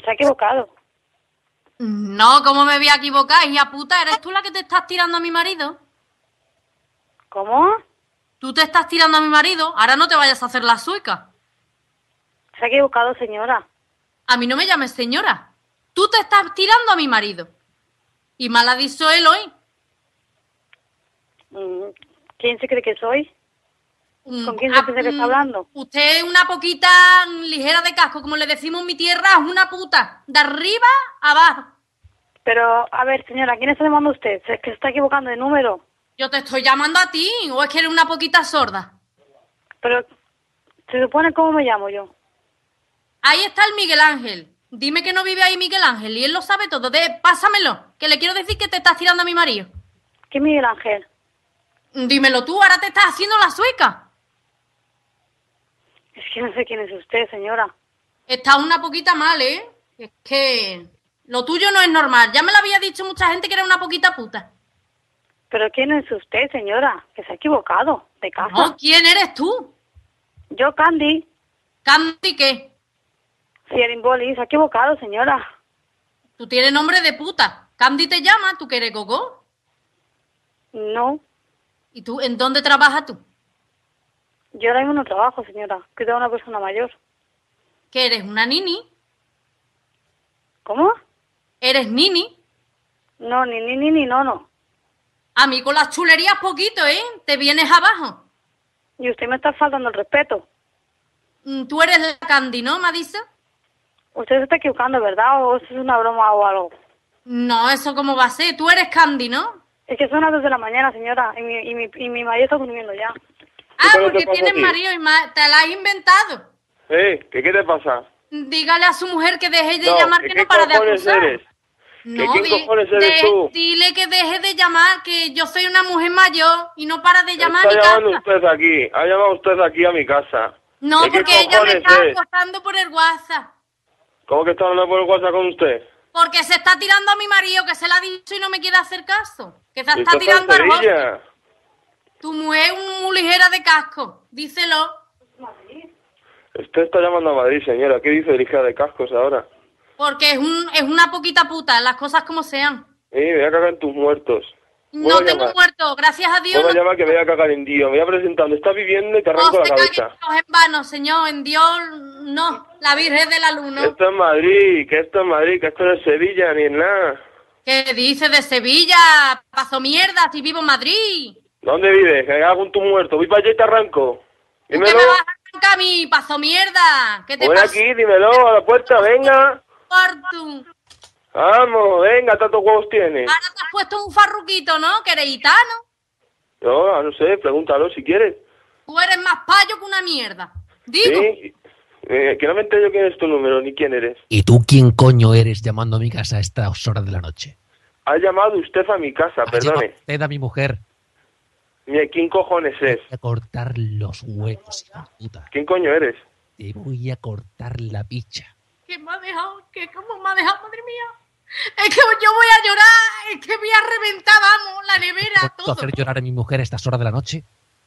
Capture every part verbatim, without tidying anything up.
Se ha equivocado. No, ¿cómo me voy a equivocar, hija puta? ¿Eres tú la que te estás tirando a mi marido? ¿Cómo? Tú te estás tirando a mi marido, ahora no te vayas a hacer la sueca. Se ha equivocado, señora. A mí no me llames señora. Tú te estás tirando a mi marido. Y mal ha dicho él hoy. ¿Quién se cree que soy? ¿Con quién Ah, se piensa que está hablando? Usted es una poquita ligera de casco, como le decimos en mi tierra, es una puta. De arriba a abajo. Pero, a ver, señora, ¿quién está llamando usted? Es que se está equivocando de número. Yo te estoy llamando a ti, o es que eres una poquita sorda. Pero, ¿se supone cómo me llamo yo? Ahí está el Miguel Ángel. Dime que no vive ahí Miguel Ángel, y él lo sabe todo. De, pásamelo, que le quiero decir que te estás tirando a mi marido. ¿Qué Miguel Ángel? Dímelo tú, ahora te estás haciendo la sueca. Es que no sé quién es usted, señora. Está una poquita mal, ¿eh? Es que lo tuyo no es normal. Ya me lo había dicho mucha gente que era una poquita puta. ¿Pero quién es usted, señora? Que se ha equivocado, de casa. No, ¿quién eres tú? Yo, Candy. ¿Candy qué? Cierimboli, se ha equivocado, señora. Tú tienes nombre de puta. ¿Candy te llama? ¿Tú que eres Coco? No. ¿Y tú en dónde trabajas tú? Yo ahora mismo no trabajo, señora. Cuido a una persona mayor. ¿Que eres una nini? ¿Cómo? ¿Eres nini? No, ni ni ni ni no, no. A mí con las chulerías poquito, ¿eh? Te vienes abajo. Y usted me está faltando el respeto. Tú eres la Candy, ¿no, Madisa? Usted se está equivocando, ¿verdad? ¿O eso es una broma o algo? No, ¿eso cómo va a ser? Tú eres Candy, ¿no? Es que son las dos de la mañana, señora. Y mi, y mi, y mi marido está durmiendo ya. Ah, porque tienes marido y ma te la has inventado. Eh, ¿qué, qué te pasa? Dígale a su mujer que deje de no, llamar, que que no para de acusar. Eres? No, ¿Qué, ¿Quién cojones eres de, tú? Dile que deje de llamar, que yo soy una mujer mayor y no para de llamar Está a mi llamando casa. usted aquí, ha llamado usted aquí a mi casa. No, porque ella me está acosando por el WhatsApp. ¿Cómo que está hablando por el WhatsApp con usted? Porque se está tirando a mi marido, que se la ha dicho y no me quiere hacer caso. Que se está tirando al Sevilla? Tu mujer es muy ligera de casco, díselo. Usted está llamando a Madrid, señora. ¿Qué dice ligera de cascos ahora? Porque es un es una poquita puta, las cosas como sean. Eh, me voy a cagar en tus muertos. No tengo muertos, gracias a Dios. No me no... llama que me voy a cagar en Dios. Me voy a presentar donde estás viviendo y te arranco no la cabeza. No en vano, señor, en Dios no. La Virgen de la Luna. Esto es Madrid, que esto es Madrid, que esto no es Sevilla ni es nada. ¿Qué dices de Sevilla? Paso mierda, si vivo en Madrid. ¿Dónde vives? Que hago con tu muerto. Voy para allá y te arranco. Dímelo. ¿Qué me vas a arrancar a mí, paso mierda? ¿Qué te Voy pasa? aquí, dímelo, a la puerta, venga. Partu. Vamos, venga, tantos huevos tienes. Ahora te has puesto un farruquito, ¿no? Que eres gitano. No, no sé, pregúntalo si quieres. Tú eres más payo que una mierda. Digo. Sí, eh, que no me entero quién es tu número ni quién eres. ¿Y tú quién coño eres llamando a mi casa a estas horas de la noche? Ha llamado usted a mi casa, perdone. Usted a mi mujer. Mira, ¿quién cojones es? Te voy a cortar los huevos, hija puta. ¿Quién coño eres? Te voy a cortar la picha. ¿Qué me ha dejado? ¿Qué, ¿Cómo me ha dejado, madre mía? Es que yo voy a llorar, es que voy a reventar, vamos, la nevera, todo. ¿Puedo hacer llorar a mi mujer a estas horas de la noche?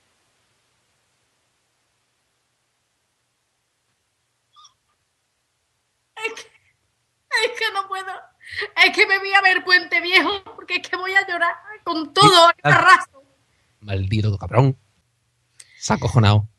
Es que, es que no puedo. Es que me voy a ver Puente Viejo, porque es que voy a llorar con todo el arrastro. Maldito cabrón. Se ha acojonado.